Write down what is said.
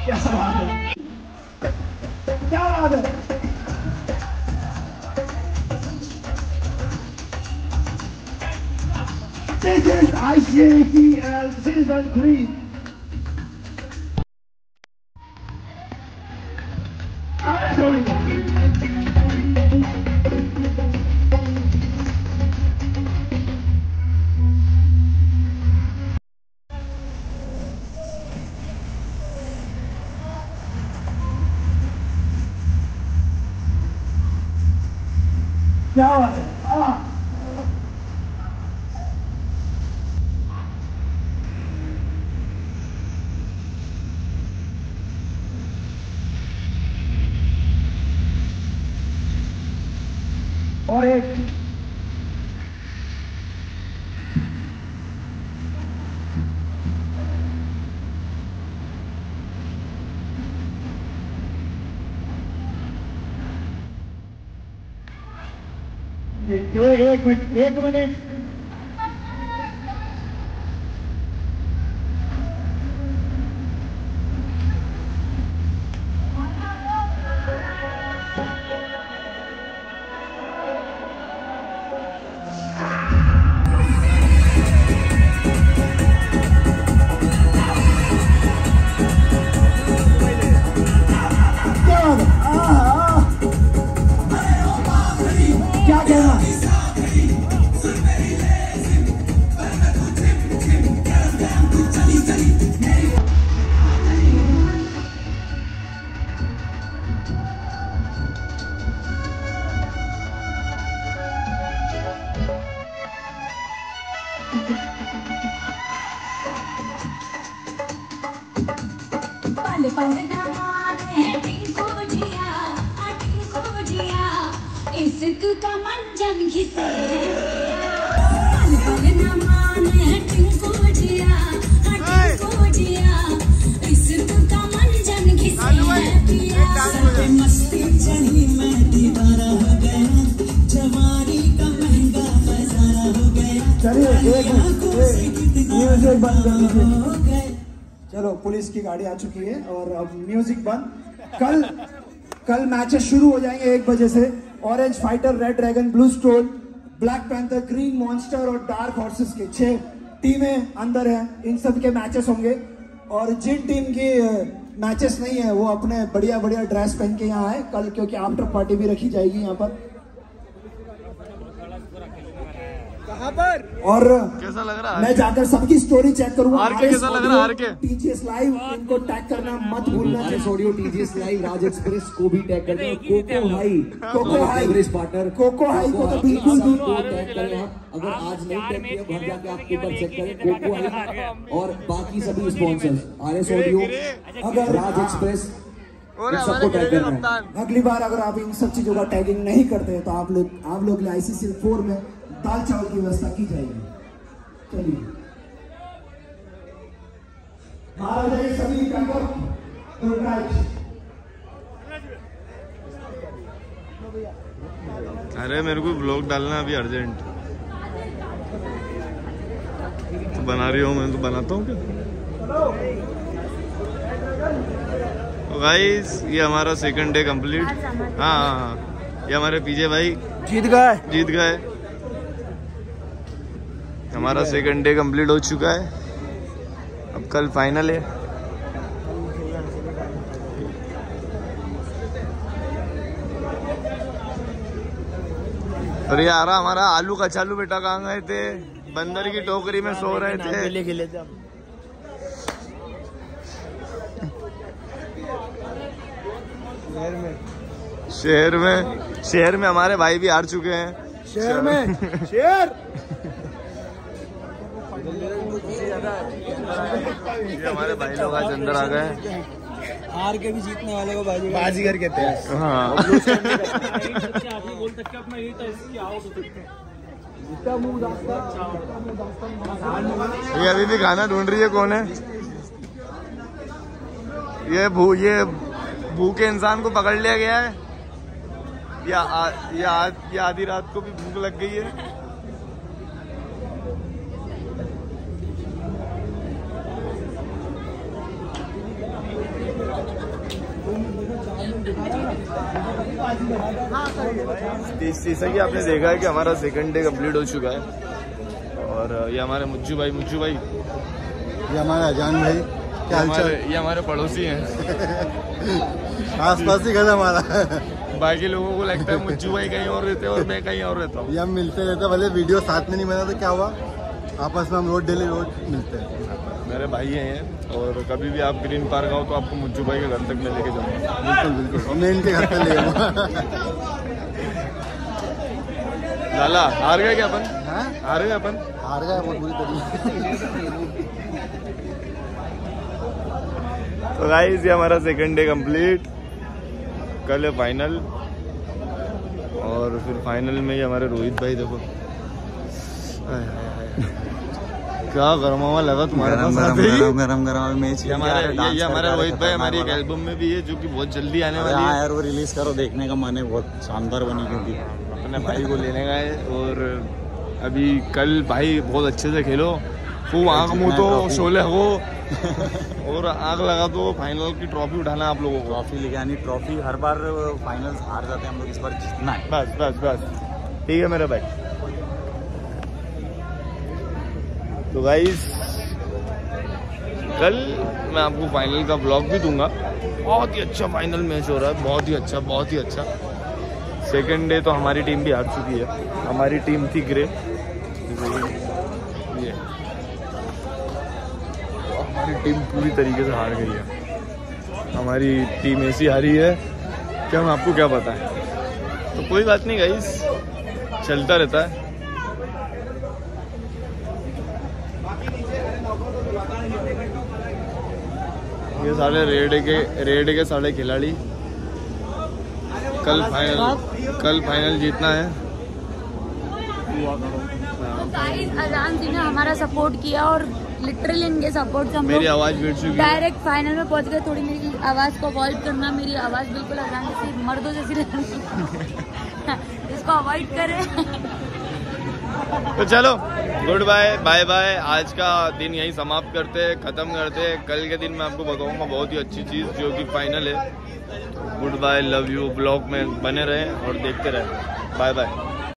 क्या बात है, क्या बात है। This is ICATL Season 3. क्या बात है। और एक एक मिनट क्या कहना। इश्क का मंजन घिसे मस्ती चढ़ी मैं दीवाना हो गया, जवानी का महंगा नजारा हो गया। चलिए म्यूजिक बंद कर दीजिए। चलो पुलिस की गाड़ी आ चुकी है और अब म्यूजिक बंद। कल मैचेस शुरू हो जाएंगे 1 बजे से। Orange fighter, red dragon, blue stole, black panther, green monster और डार्क हॉर्सेस के 6 टीमें अंदर हैं। इन सब के मैचेस होंगे और जिन टीम की मैचेस नहीं है वो अपने बढ़िया बढ़िया ड्रेस पहन के यहाँ आए कल, क्योंकि आफ्टर पार्टी भी रखी जाएगी यहाँ पर। कहाँ पर और कैसा लग रहा है? मैं जाकर सबकी स्टोरी चेक करूंगा। कैसा लग रहा है? TGS लाइव इनको टैग करना मत भूलना। Audio TGS live, Raj express को भी टैग करना। Coco high average partner, coco high को तो बिल्कुल भी टैग करें आप। अगर आज नहीं टैग किया घर जाके आपके ऊपर चेक करें कोको हाई और बाकी सभी स्पॉन्सर्स RS ऑडियो, अगर राज एक्सप्रेस, सबको टैग करना है। अगली बार अगर आप इन सब चीजों का टैगिंग नहीं करते हैं तो आप लोग ICC 4 में दाल चावल की व्यवस्था की जाएगी। चलिए महाराज सभी अरे मेरे को ब्लॉग डालना अभी अर्जेंट। तो बना रही हूँ मैं, तो बनाता हूँ क्या। तो गाइस ये हमारा सेकंड डे कंप्लीट। हाँ ये हमारे पीछे भाई जीत गए। हमारा सेकंड डे कंप्लीट हो चुका है। अब कल फाइनल है। और ये आ रहा हमारा आलू कचालू बेटा, कहाँ गए थे? बंदर की टोकरी में सो रहे थे। शहर में हमारे भाई भी हार चुके हैं। शेर ये हमारे भाई लोग आज अंदर आ गए। हार के भी जीतने वाले को बाजीगर कहते हैं। हाँ ये अभी भी खाना ढूंढ रही है। कौन है ये? भूखे इंसान को पकड़ लिया गया है या आधी रात को भी भूख लग गई है। जैसा कि आपने देखा है कि हमारा सेकंड डे कंप्लीट हो चुका है और ये हमारे मुज्जू भाई ये हमारा अजान भाई, क्या हालचाल? ये हमारे पड़ोसी हैं। आसपास ही घर हमारा। बाकी लोगों को लगता है मुज्जू भाई कहीं और रहते हैं और मैं कहीं और रहता हूँ। ये हम मिलते रहते, भले वीडियो साथ में नहीं बना तो क्या हुआ, आपस में हम डेली रोज मिलते हैं। मेरे भाई हैं और कभी भी आप ग्रीन पार्क आओ तो आपको मुज्जू भाई के घर तक मैं लेके जाऊँगा। बिल्कुल बिल्कुल, और मैं इनके घर पे ले आऊँगा। लाला हार गए क्या अपन? हार गए अपन? हार गए बहुत बुरी तरीके। तो गाइस ये हमारा सेकंड डे कंप्लीट, कल है फाइनल और फिर फाइनल में ये हमारे रोहित भाई देखो क्या गर्मा हुआ लगा तुम्हारे पास। गरम मैच। ये हमारे रोहित भाई हमारी एक एल्बम में भी है जो कि बहुत जल्दी आने वाली है यार, वो रिलीज करो, देखने का मन है, बहुत शानदार बनी क्योंकि अपने भाई को लेने का है। और अभी कल भाई बहुत अच्छे से खेलो, खूब आँख मुँह तो शोले हो और आग लगा तो फाइनल की ट्रॉफी उठाना आप लोगों को। ट्रॉफी लेके आनी, ट्रॉफी हर बार फाइनल्स हार जाते हैं हम लोग, इस बार जीतना है। बस बस बस ठीक है मेरा भाई। तो गाइस कल मैं आपको फाइनल का ब्लॉग भी दूंगा। बहुत ही अच्छा फाइनल मैच हो रहा है, बहुत ही अच्छा, बहुत ही अच्छा। सेकंड डे तो हमारी टीम भी हार चुकी है, हमारी टीम थी ग्रे, ये हमारी टीम पूरी तरीके से हार गई है। हमारी टीम ऐसी हारी है कि हम आपको क्या बताएं। तो कोई बात नहीं गाइस, चलता रहता है। ये सारे रेड के सारे खिलाड़ी कल फाइनल जीतना है। अजान जी ने हमारा सपोर्ट किया और लिटरली इनके सपोर्ट से हम मेरी आवाज गिर चुकी है, डायरेक्ट फाइनल में पहुंच गए। थोड़ी मेरी आवाज को अवॉइड करना, मेरी आवाज बिल्कुल अजान जैसी मर्दों जैसी इसको अवॉइड करें। तो चलो गुड बाय, बाय बाय। आज का दिन यही समाप्त करते, खत्म करते। कल के दिन मैं आपको बताऊंगा बहुत ही अच्छी चीज जो कि फाइनल है। Good bye, love you. Blog में बने रहें और देखते रहें। Bye bye.